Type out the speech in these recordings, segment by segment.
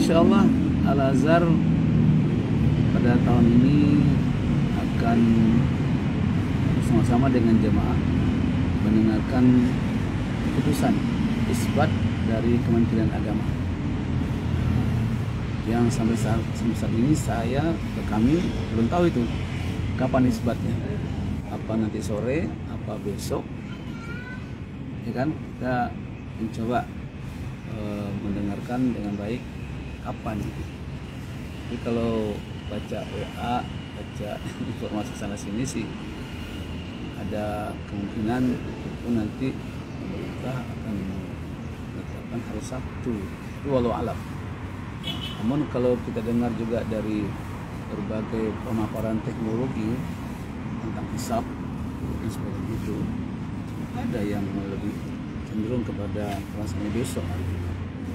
insya Allah Al-Azhar pada tahun ini akan bersama-sama dengan jemaah mendengarkan keputusan isbat dari Kementerian Agama yang sampai saat ini kami belum tahu itu kapan isbatnya, apa nanti sore, apa besok, ya kan? Kita mencoba mendengarkan dengan baik kapan. Tapi kalau baca WA, baca informasi sana sini sih ada kemungkinan itu nanti pemerintah akan menetapkan hari Sabtu. Itu walau alam. Namun kalau kita dengar juga dari berbagai pemaparan teknologi tentang hisab dan sebagainya itu, ada yang lebih cenderung kepada rasanya besok hari ini.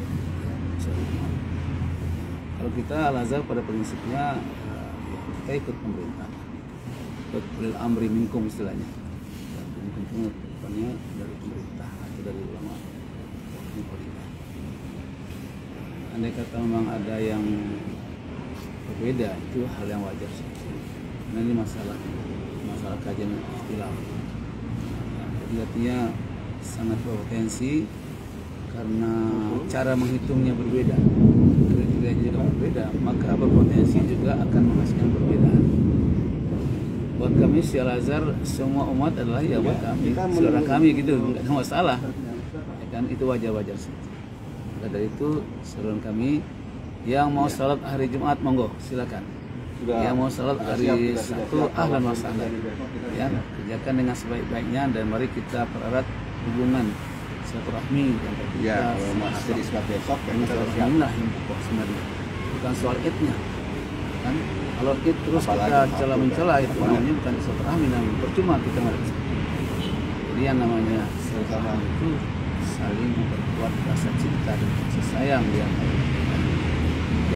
Kalau kita Al-Azhar pada prinsipnya kita ikut pemerintah, ikut ulil amri minkum istilahnya. Minkum itu bukannya dari pemerintah atau dari ulama pemerintah. Andai kata memang ada yang berbeda, itu hal yang wajar saja. Nah, ini masalah kajian istilah. Jadi artinya sangat berpotensi karena cara menghitungnya berbeda, kriterianya juga berbeda, maka berpotensi juga akan menghasilkan perbedaan. Buat kami si Al-Azhar, semua umat adalah ya buat kami, saudara kami gitu, nggak ada masalah. Ya kan, itu wajar-wajar saja. Maka dari itu seruan kami yang mau salat hari Jumat monggo silakan. Yang mau salat hari Sabtu ahlan wa sahlan. Ya, kerjakan dengan sebaik-baiknya dan mari kita pererat hubungan silaturahmi yang kita masih di isbat besok yang alhamdulillah yang pokok sebenarnya. Bukan soal idnya. Kan kalau id terus kita mencela itu namanya bukan silaturahmi, namanya percuma kita ngerti. Jadi yang namanya silaturahmi itu saling memperkuat rasa cinta dan kasih sayang yang